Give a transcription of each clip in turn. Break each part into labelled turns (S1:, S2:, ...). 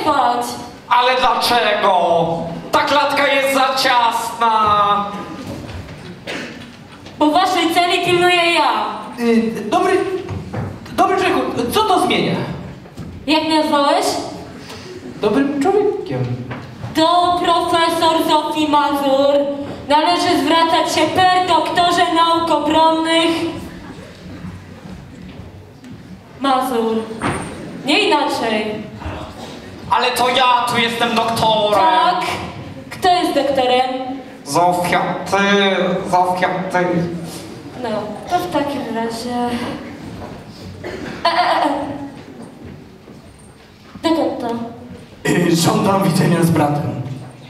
S1: spać.
S2: Ale dlaczego? Ta klatka jest za ciasna.
S1: Bo waszej celi pilnuję ja.
S3: Dobry człowieku, co to zmienia?
S1: Jak mnie nazwałeś?
S3: Dobrym człowiekiem.
S1: To profesor Zofii Mazur. Należy zwracać się per doktorze nauk obronnych. Mazur. Nie inaczej.
S2: Ale to ja tu jestem doktorem.
S1: Tak. Kto jest doktorem?
S2: Zofia, ty.
S1: No, to w takim razie... Dokąd to?
S3: Żądam widzenia z bratem.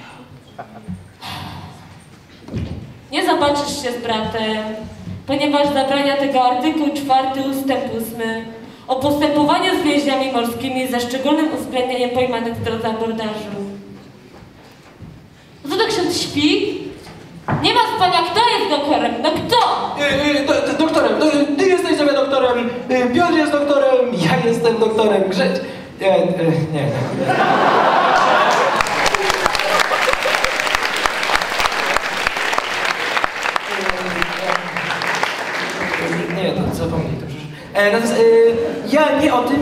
S1: Nie zobaczysz się z bratem, ponieważ zabrania tego artykuł 4 ustęp 8 o postępowaniu z więźniami morskimi ze szczególnym uwzględnieniem pojmanych w drodze abordażu. No to ksiądz śpi? Nie ma spania, kto jest doktorem? No kto?
S3: Doktorem, ty jesteś sobie doktorem, Piotr jest doktorem, ja jestem doktorem, nie. Nie, to zapomnij to przecież. Natomiast ja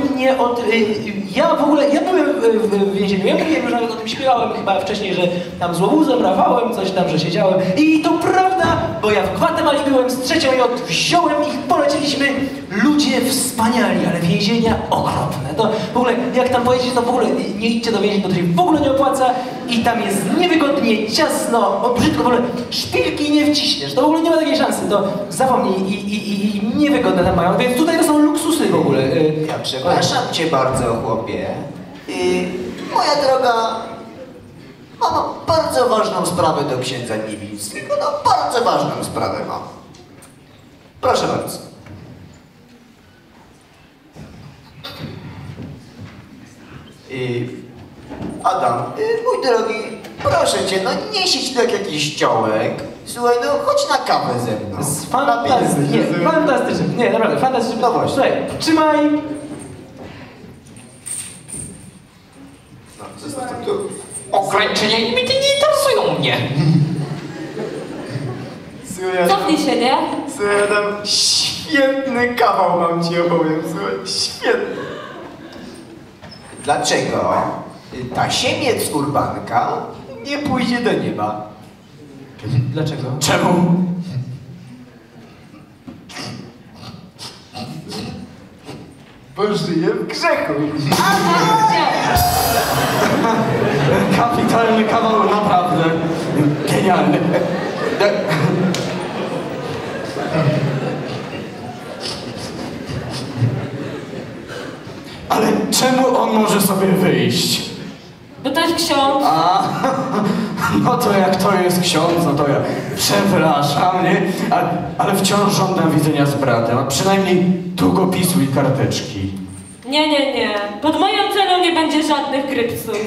S3: ja byłem w więzieniu, ja mówiłem, że o tym śpiewałem chyba wcześniej, że tam złowózem rawałem, coś tam, że siedziałem. I to prawda, bo ja w Gwatemali byłem z 3. J, wziąłem ich, polecieliśmy. Ludzie wspaniali, ale więzienia okropne. To w ogóle, jak tam pojedziecie, to w ogóle nie idźcie do więzień, bo to się w ogóle nie opłaca. I tam jest niewygodnie, ciasno, brzydko, w ogóle szpilki nie wciśniesz. To w ogóle nie ma takiej szansy, to zapomnij i niewygodne tam mają, więc tutaj to są luksusy w ogóle.
S4: Ja przepraszam cię bardzo, chłopie. Moja droga, mam bardzo ważną sprawę do księdza Niwińskiego. No, bardzo ważną sprawę mam. Proszę bardzo. Adam, mój drogi, proszę cię, no nie siedź tu jak jakiś ciołek. Słuchaj, no chodź na kawę ze mną.
S3: Fantastycznie, nie, naprawdę, fantastycznie.
S4: No właśnie.
S3: Słuchaj, trzymaj.
S4: No, zostaw to tu.
S2: Ograniczenia limity nie interesują mnie.
S4: Słuchaj,
S1: Cofnij się, nie?
S4: słuchaj, Adam, świetny kawał mam ci opowiem, słuchaj, świetny. Dlaczego tasiemiec Urbanka nie pójdzie do nieba?
S3: Dlaczego?
S4: Czemu? Bo żyje w grzechu.
S3: Kapitalny kawał, naprawdę. Genialny. Ale czemu on może sobie wyjść?
S1: Bo to jest ksiądz.
S3: No to jak to jest ksiądz, no to ja przepraszam, nie? Ale wciąż żądam widzenia z bratem, a przynajmniej długopisu i karteczki.
S1: Nie. Pod moją ceną nie będzie żadnych grypsów.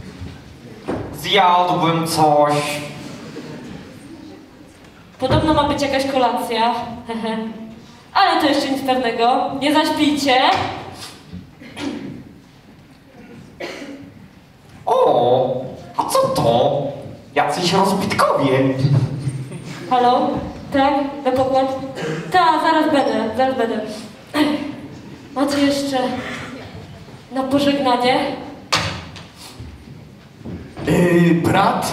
S2: Zjadłbym coś.
S1: Podobno ma być jakaś kolacja. Ale to jeszcze nic pewnego. Nie zaśpijcie.
S2: O, a co to? Jacyś rozbitkowie.
S1: Halo? Tak? Na pokład? Tak, zaraz będę. Macie jeszcze na pożegnanie?
S3: Brat?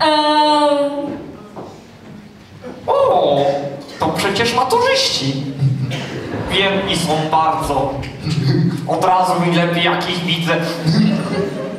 S2: O, to przecież maturzyści. Biedni są bardzo. Od razu mi lepiej jak ich widzę.